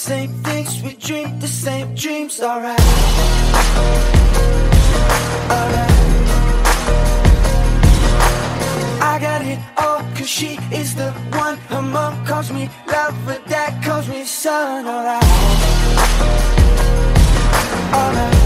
same things, we dream the same dreams. Alright, alright. I got it all, cause she is the one. Her mom calls me love, but dad calls me son. Alright, alright.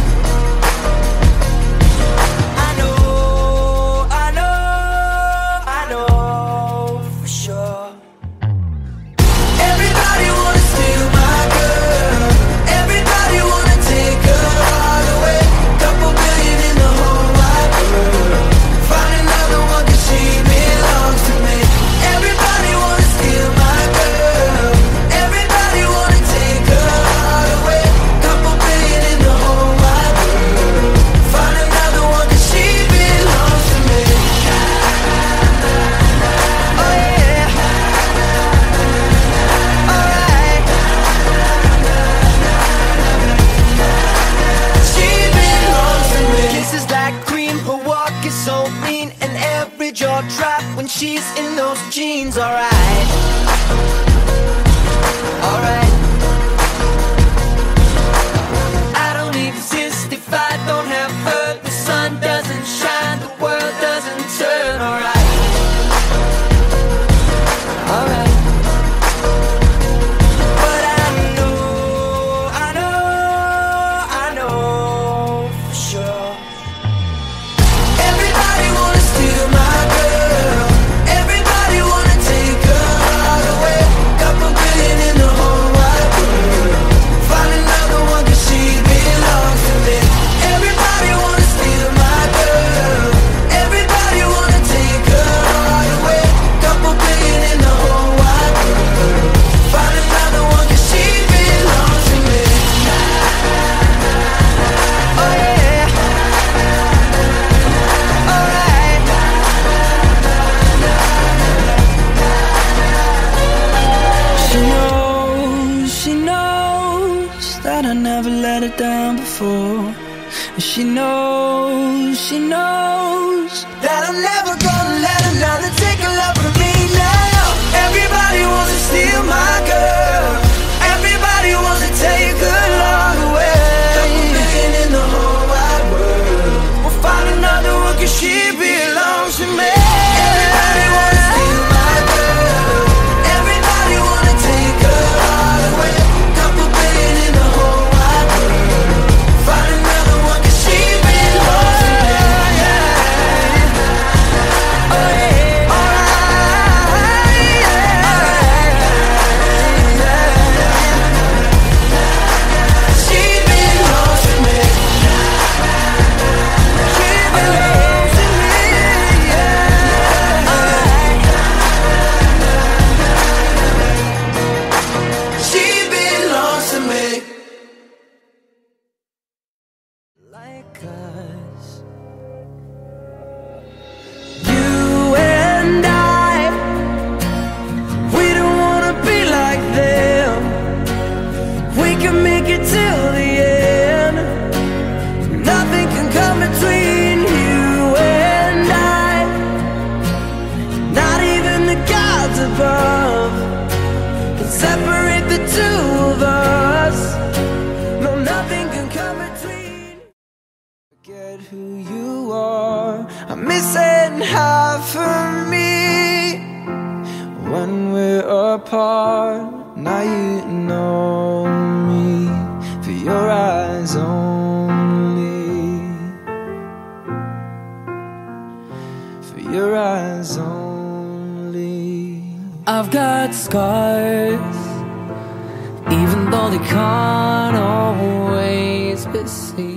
Jaw drop when she's in those jeans. Alright, alright. I don't exist if I don't have her. The sun doesn't shine, the world doesn't turn. Alright, alright. But I know for sure. Everybody wanna steal my that I never let her down before. And she knows that I'm never gonna let another take a love from me now. Everybody wants to steal my girl. Everybody wants to take her love away. Couple million in the whole wide world. We'll find another one cause she belongs to me. Everybody wants to steal my girl. Everybody wanna take her heart away. Couple billion in the whole wide world. Find another one cause she belongs to me. Oh yeah, alright, she belongs to me. She belongs to me, yeah. Alright, she belongs to me. Like us, you and I, we don't wanna be like them. We can make it till the end. Nothing can come between you and I. Not even the gods above can separate the two of us. No, nothing can come between. Forget who you are. I'm missing half of me when we're apart. Now you know me for your eyes only. For your eyes only. I've got scars, even though they can't always be seen.